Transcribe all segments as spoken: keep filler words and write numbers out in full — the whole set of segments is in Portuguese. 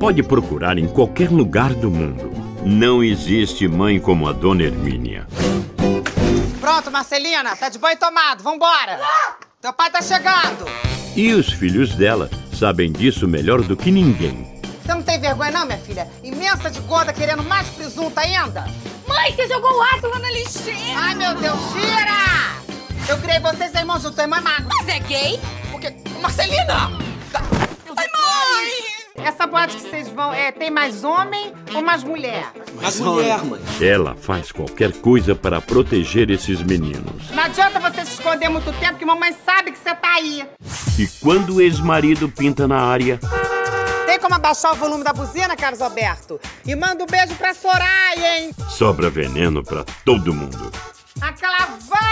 pode procurar em qualquer lugar do mundo. Não existe mãe como a Dona Hermínia. Pronto, Marcelina, tá de banho tomado, vambora! Teu pai tá chegando! E os filhos dela sabem disso melhor do que ninguém. Você não tem vergonha não, minha filha? Imensa de gorda querendo mais presunto ainda? Mãe, você jogou o ácido na lixeira! Ai, meu Deus, tira! Eu criei vocês, irmãos juntos, sua irmã é magra. Mas é gay? Porque... Marcelina! Ai, mãe! Essa boate que vocês vão, é, tem mais homem ou mais mulher? Mais mulher, mãe. Ela faz qualquer coisa para proteger esses meninos. Não adianta você se esconder muito tempo, que mamãe sabe que você tá aí. E quando o ex-marido pinta na área... Tem como abaixar o volume da buzina, Carlos Alberto? E manda um beijo pra Soraya, hein? Sobra veneno pra todo mundo. Aquela vaca!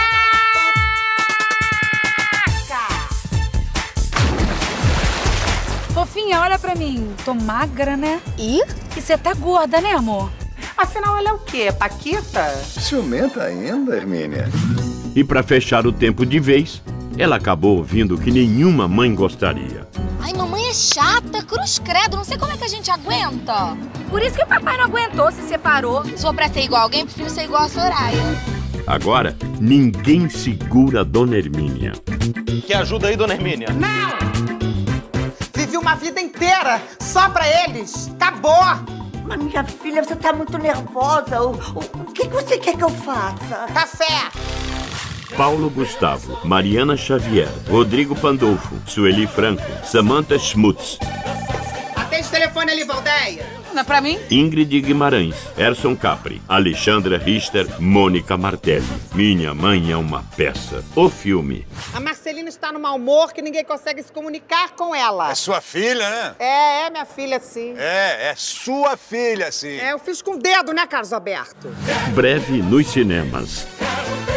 Fofinha, olha pra mim. Tô magra, né? E? E você tá gorda, né, amor? Afinal, ela é o quê? Paquita? Ciumenta ainda, Hermínia? E pra fechar o tempo de vez, ela acabou ouvindo o que nenhuma mãe gostaria. Ai, mamãe é chata, cruz credo, não sei como é que a gente aguenta. Por isso que o papai não aguentou, se separou. Se for pra ser igual a alguém, prefiro ser igual a Soraya. Agora, ninguém segura a Dona Hermínia. Quer ajuda aí, Dona Hermínia? Não! Vivi uma vida inteira só pra eles. Acabou! Mas, minha filha, você tá muito nervosa. O, o, o que você quer que eu faça? Café! Paulo Gustavo, Mariana Xavier, Rodrigo Pandolfo, Sueli Franco, Samantha Schmutz. Atende o telefone ali, Valdeia. Não é pra mim? Ingrid Guimarães, Erson Capri, Alexandra Richter, Mônica Martelli. Minha Mãe é uma Peça. O filme. A Marcelina está no mau humor que ninguém consegue se comunicar com ela. É sua filha, né? É, é minha filha, sim. É, é sua filha, sim. É, eu fiz com o dedo, né, Carlos Alberto? Breve nos cinemas.